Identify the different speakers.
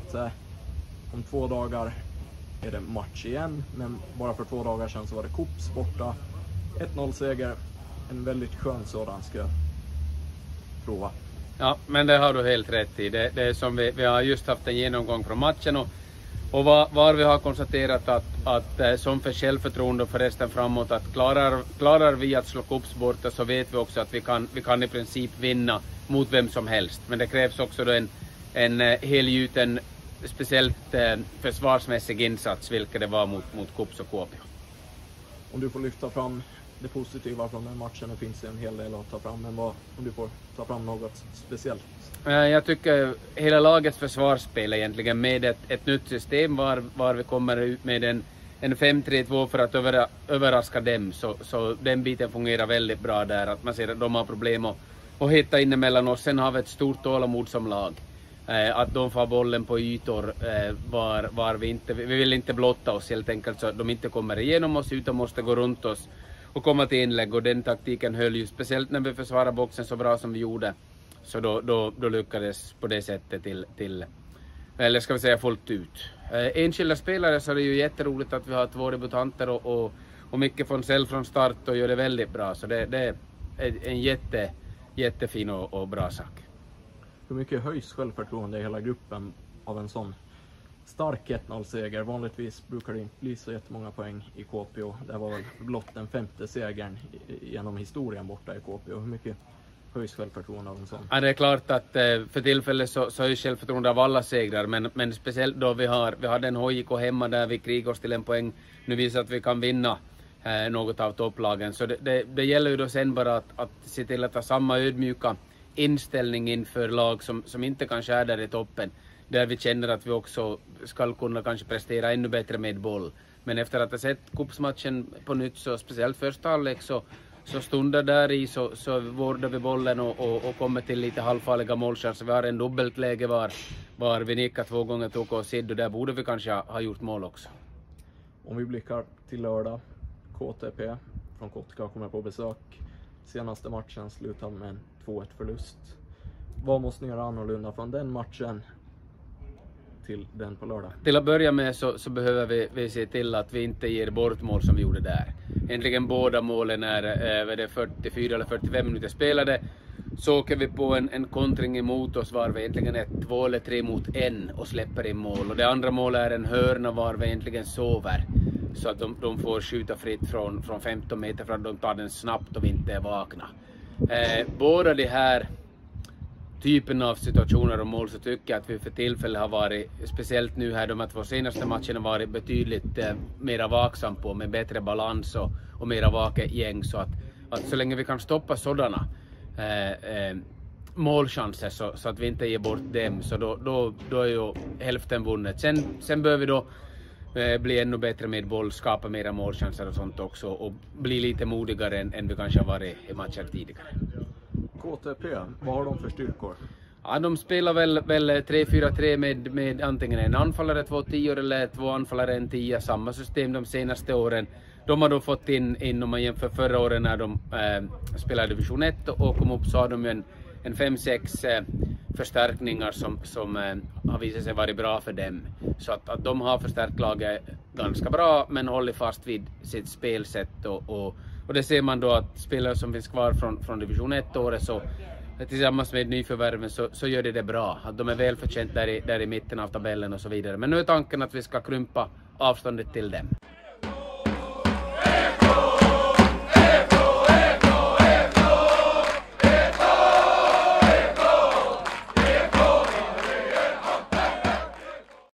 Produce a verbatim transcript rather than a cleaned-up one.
Speaker 1: att eh, om två dagar är det match igen, men bara för två dagar sedan så var det Kups borta. ett noll seger, en väldigt skön sådan ska jag prova.
Speaker 2: Ja, men det har du helt rätt i. Det, det är som vi, vi har just haft en genomgång från matchen och, och var, var vi har konstaterat att, att eh, som för självförtroende och för resten framåt att klarar, klarar vi att slå Kups borta så vet vi också att vi kan, vi kan i princip vinna mot vem som helst. Men det krävs också då en, en eh, helgjuten, speciellt eh, försvarsmässig insats, vilket det var mot, mot Kups och Kuopio.
Speaker 1: Om du får lyfta fram det positiva från den matchen, det finns en hel del att ta fram, men vad, om du får ta fram något speciellt?
Speaker 2: Jag tycker hela lagets försvarsspel egentligen med ett, ett nytt system var, var vi kommer ut med en, en fem tre två för att över, överraska dem, så, så den biten fungerar väldigt bra där, att man ser att de har problem att, att hitta in emellan oss. Sen har vi ett stort tålamod som lag. Eh, att de får bollen på ytor eh, var, var vi inte, vi vill inte blotta oss helt enkelt så att de inte kommer igenom oss utan måste gå runt oss och komma till inlägg, och den taktiken höll ju speciellt när vi försvarade boxen så bra som vi gjorde, så då, då, då lyckades på det sättet till, till eller ska vi säga fullt ut. Eh, enskilda spelare så är det ju jätteroligt att vi har två debutanter och, och, och Micke Fonsell från start och gör det väldigt bra, så det, det är en jätte, jättefin och, och bra sak.
Speaker 1: Hur mycket höjs självförtroende i hela gruppen av en sån stark ett noll seger? Vanligtvis brukar det inte bli så jättemånga poäng i Kuopio. Det var väl blott den femte segern genom historien borta i Kuopio. Hur mycket höjs självförtroende av en sån? Ja,
Speaker 2: det är klart att för tillfället så, så höjs självförtroende av alla segrar, men, men speciellt då vi har, vi hade en H J K hemma där vi krigar oss till en poäng. Nu visar att vi kan vinna eh, något av topplagen, så det, det, det gäller ju då sen bara att, att se till att ha samma ödmjuka inställning inför lag som, som inte kanske är där i toppen, där vi känner att vi också ska kunna kanske prestera ännu bättre med boll. Men efter att ha sett Kupsmatchen på nytt, så speciellt första halvlek, så, så stundar där i så, så vårdar vi bollen och, och, och kommer till lite halvfarliga målchanser. Vi har en dubbelt läge var, var vi nickar två gånger tog och Sid, och där borde vi kanske ha, ha gjort mål också.
Speaker 1: Om vi blickar till lördag, K T P från Kotka kommer på besök. Senaste matchen slutade med en två ett förlust. Vad måste ni göra annorlunda från den matchen till den på lördag?
Speaker 2: Till att börja med så, så behöver vi, vi se till att vi inte ger bort mål som vi gjorde där. Egentligen båda målen är, är det fyrtiofyra eller fyrtiofem minuter spelade. Så åker vi på en, en kontring emot oss var vi egentligen ett, två eller tre mot en och släpper in mål. Och det andra målet är en hörna var vi egentligen sover. Så att de, de får skjuta fritt från, från femton meter för att de tar den snabbt och vi inte är vakna. Eh, båda de här typen av situationer och mål så tycker jag att vi för tillfället har varit, speciellt nu här de här två senaste matcherna, varit betydligt eh, mera vaksam på, med bättre balans och, och mera vaket gäng, så att, att så länge vi kan stoppa sådana eh, eh, målchanser så, så att vi inte ger bort dem, så då, då, då är ju hälften vunnet. Sen, sen behöver vi då eh, bli ännu bättre med boll, skapa mera målchanser och sånt också, och bli lite modigare än, än vi kanske har varit i matcher tidigare.
Speaker 1: K T P, vad har de för styrkor?
Speaker 2: Ja, de spelar väl, väl tre fyra tre med, med antingen en anfallare, två tior eller två anfallare, en tia. Samma system de senaste åren. De har då fått in, in om man jämför förra åren när de eh, spelade division ett och kom upp, så har de en, en fem sex eh, förstärkningar som, som eh, har visat sig vara bra för dem. Så att, att de har förstärkt laget ganska bra, men håller fast vid sitt spelsätt och, och Och det ser man då att spelare som finns kvar från, från division ett året, så tillsammans med nyförvärven så, så gör det det bra. Att de är väl förtjänt där i, där i mitten av tabellen och så vidare. Men nu är tanken att vi ska krympa avståndet till dem.